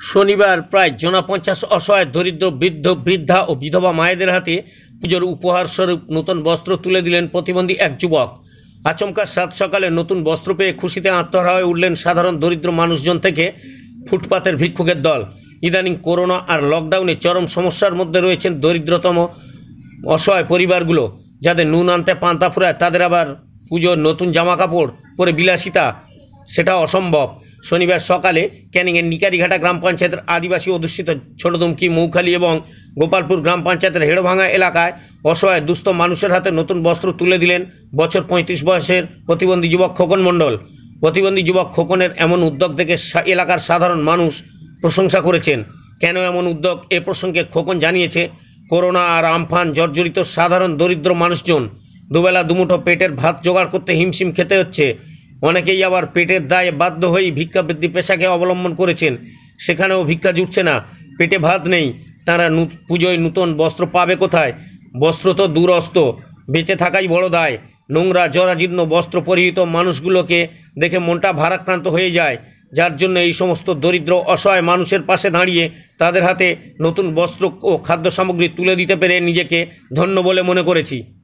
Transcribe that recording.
শনিবার প্রায় জনা 50 অসহায় দরিদ্র বৃদ্ধ বৃদ্ধা ও বিধবা মায়েদের হাতে পুজোর উপহার স্বরূপ নতুন বস্ত্র তুলে দিলেন প্রতিবন্ধী এক যুবক। আচমকা সাত সকালে নতুন বস্ত্র পেয়ে খুশিতে আত্মহারা হয়ে উঠলেন সাধারণ দরিদ্র মানুষজন থেকে ফুটপাতের ভিক্ষুকের দল। ইদানিং করোনা আর লকডাউনে চরম সমস্যার মধ্যে রয়েছেন দরিদ্রতম অসহায় পরিবারগুলো, যাদের নুন আনতে পান্তা ফুরায় তাদের আবার পুজোর নতুন জামা কাপড় পরে বিলাসিতা সেটা অসম্ভব। শনিবার সকালে ক্যানিংয়ের নিকারিঘাটা গ্রাম পঞ্চায়েতের আদিবাসী অধ্যুষিত ছোটদুমকি, মৌখালী এবং গোপালপুর গ্রাম পঞ্চায়েতের হেড়োভাঙা এলাকায় অসহায় দুস্থ মানুষের হাতে নতুন বস্ত্র তুলে দিলেন বছর 35 বয়সের প্রতিবন্ধী যুবক খোকন মণ্ডল। প্রতিবন্ধী যুবক খোকনের এমন উদ্যোগ দেখে এলাকার সাধারণ মানুষ প্রশংসা করেছেন। কেন এমন উদ্যোগ এ প্রসঙ্গে খোকন জানিয়েছে, করোনা আর আমফান জর্জরিত সাধারণ দরিদ্র মানুষজন দুবেলা দুমুঠো পেটের ভাত জোগাড় করতে হিমশিম খেতে হচ্ছে। অনেকেই আবার পেটের দায়ে বাধ্য হয়েই ভিক্ষাবৃত্তি পেশাকে অবলম্বন করেছেন, সেখানেও ভিক্ষা জুটছে না, পেটে ভাত নেই, তারা পুজোয় নতুন বস্ত্র পাবে কোথায়? বস্ত্র তো দূরস্থ, বেঁচে থাকাই বড় দায়। নোংরা জরাজীর্ণ বস্ত্র পরিহিত মানুষগুলোকে দেখে মনটা ভারাক্রান্ত হয়ে যায়, যার জন্য এই সমস্ত দরিদ্র অসহায় মানুষের পাশে দাঁড়িয়ে তাদের হাতে নতুন বস্ত্র ও খাদ্য সামগ্রী তুলে দিতে পেরে নিজেকে ধন্য বলে মনে করেছি।